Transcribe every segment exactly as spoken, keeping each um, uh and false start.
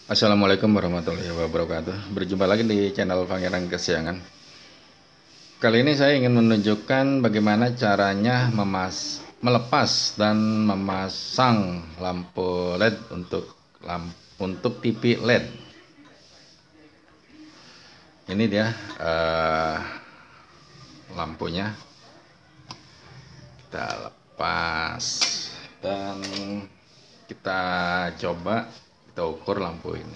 Assalamualaikum warahmatullahi wabarakatuh. Berjumpa lagi di channel Pangeran Kesiangan. Kali ini saya ingin menunjukkan bagaimana caranya memas melepas dan memasang lampu L E D untuk lampu untuk T V L E D. Ini dia uh, lampunya. Kita lepas dan kita coba kita ukur lampu ini.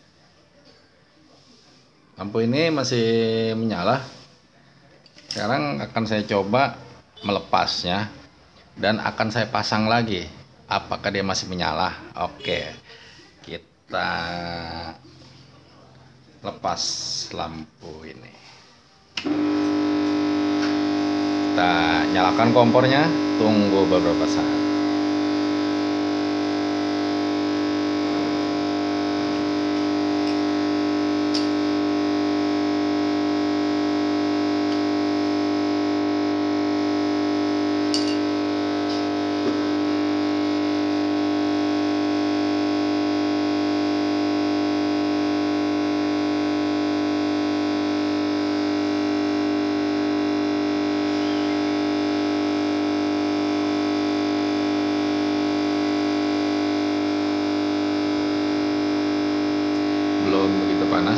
Lampu ini masih menyala. Sekarang akan saya coba melepasnya dan akan saya pasang lagi. Apakah dia masih menyala? Oke, kita lepas lampu ini. Kita nyalakan kompornya, tunggu beberapa saat. Belum begitu panas.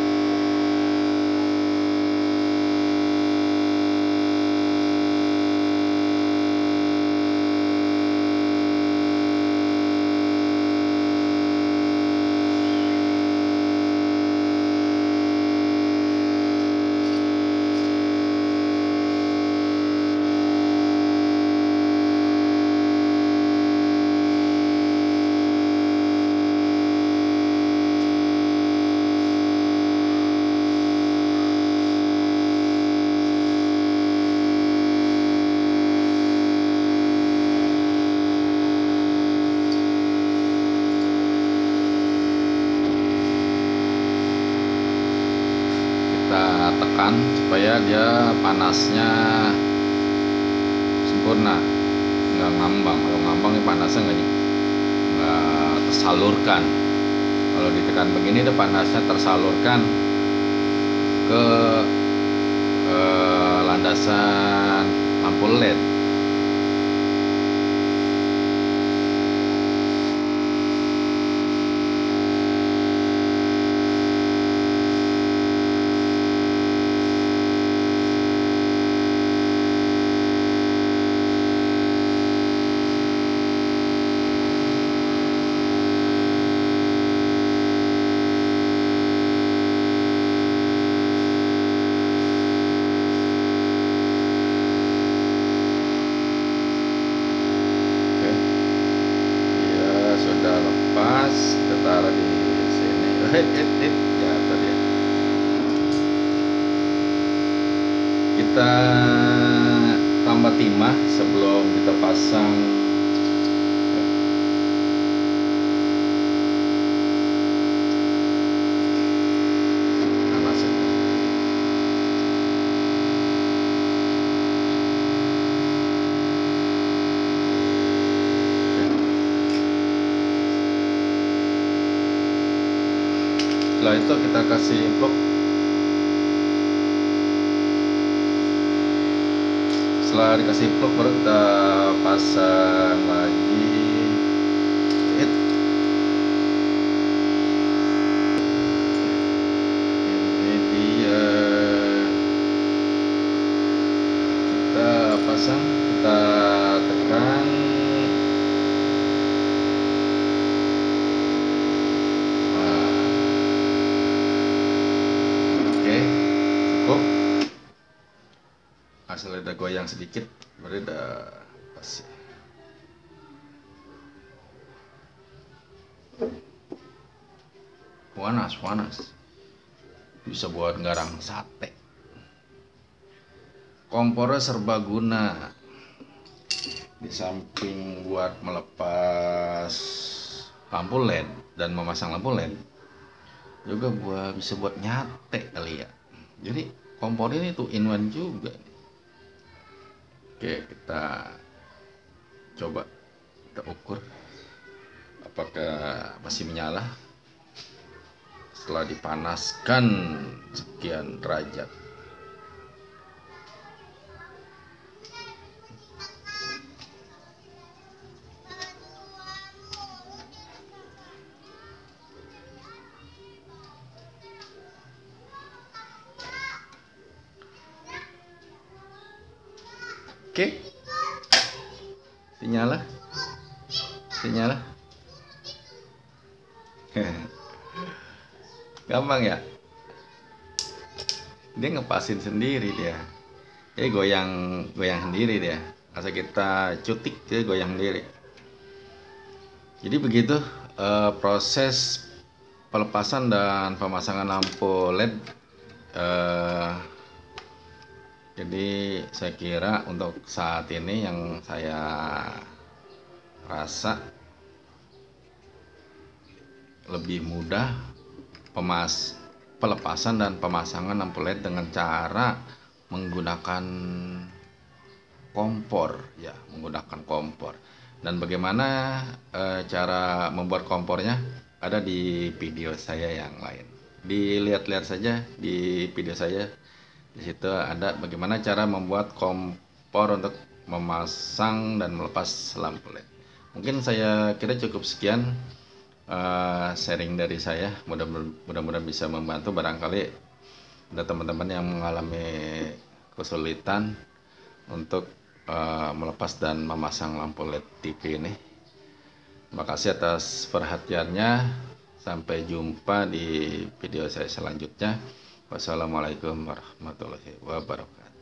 Kita tekan supaya dia panasnya sempurna, nggak ngambang. Kalau ngambang ini panasnya nggak nggak tersalurkan. Kalau ditekan begini dia panasnya tersalurkan ke eh, landasan lampu L E D. Lepas, kita taruh di sini. Hit, hit, hit, jatuh dia. Kita tambah timah sebelum kita pasang. Setelah itu kita kasih plug. Setelah dikasih plug baru kita pasang lagi. Hit. Ini dia. Kita pasang, kita tekan. Cukup. Hasilnya ada goyang sedikit, berarti udah pas. Panas, panas. Bisa buat garang sate. Kompornya serbaguna. Di samping buat melepas lampu L E D dan memasang lampu L E D, juga buat bisa buat nyate kali ya. Jadi kompor ini tuh in one juga. Oke, kita coba kita ukur apakah masih menyala. setelah dipanaskan sekian derajat. Oke, dinyala, dinyala. Gampang ya, dia ngepasin sendiri dia. Jadi goyang goyang sendiri dia. Asal kita cutik dia goyang sendiri. Jadi begitu eh, proses pelepasan dan pemasangan lampu L E D. Eh, jadi saya kira untuk saat ini yang saya rasa lebih mudah pemas pelepasan dan pemasangan lampu L E D dengan cara menggunakan kompor, ya, menggunakan kompor. Dan bagaimana e, cara membuat kompornya ada di video saya yang lain. Dilihat-lihat saja di video saya. Di situ ada bagaimana cara membuat kompor untuk memasang dan melepas lampu L E D. Mungkin saya kira cukup sekian uh, sharing dari saya. Mudah-mudahan bisa membantu. Barangkali ada teman-teman yang mengalami kesulitan untuk uh, melepas dan memasang lampu L E D T V ini. Terima kasih atas perhatiannya. Sampai jumpa di video saya selanjutnya. Wassalamualaikum warahmatullahi wabarakatuh.